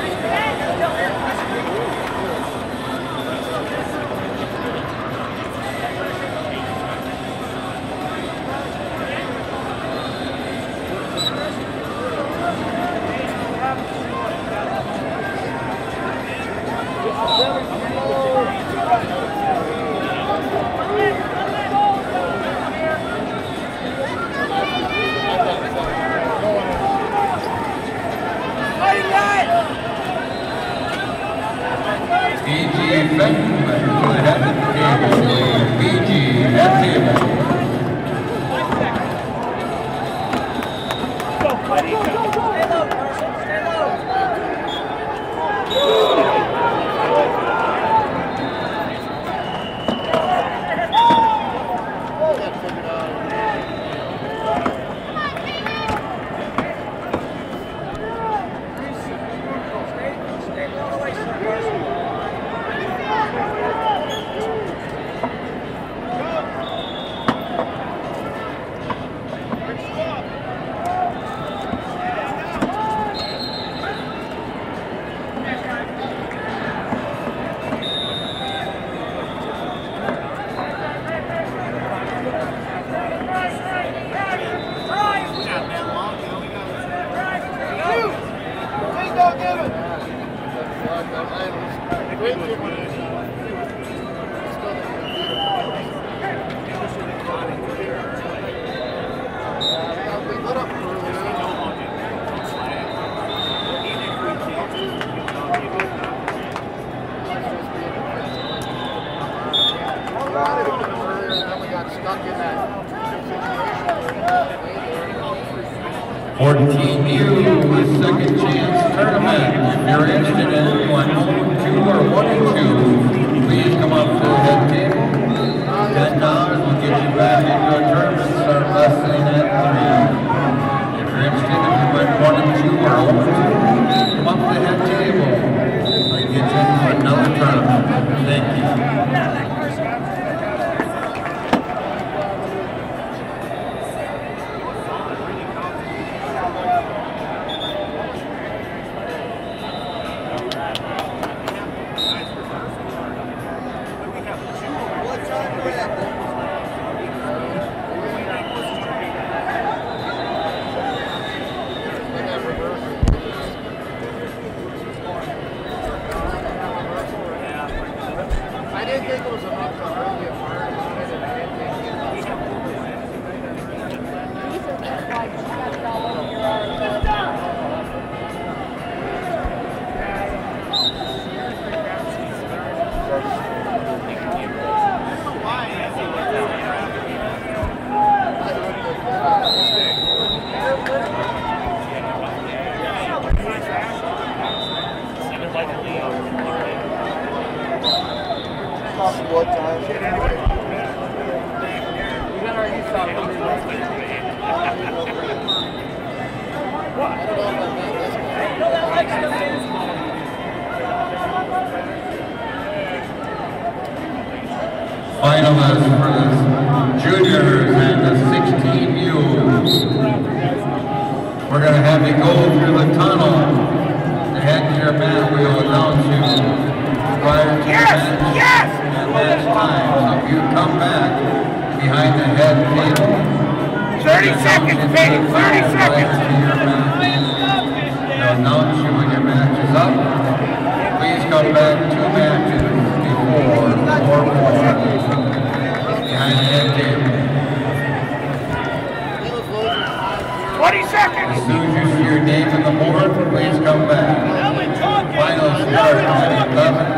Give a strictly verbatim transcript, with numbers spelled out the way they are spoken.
fourteen U Second Chance Tournament. If you're interested in one, two, or one and two, please come up to the head table. Ten dollars will get you back into a tournament. Start wrestling at three. If you're interested in win one and two or one and two, come up to the head table. I'll get you into another tournament. Thank you. Finalists for the juniors and the sixteen U. We're going to have you go through the tunnel to head to your mat. We will announce you prior to yes, the match yes. and match time. So if you come back behind the head table, thirty seconds, baby, thirty seconds. They'll announce you when your match is up. Please come back two matches before or more. Behind the head table. twenty seconds! As soon as you see your name on the board, please come back. Final start at eleven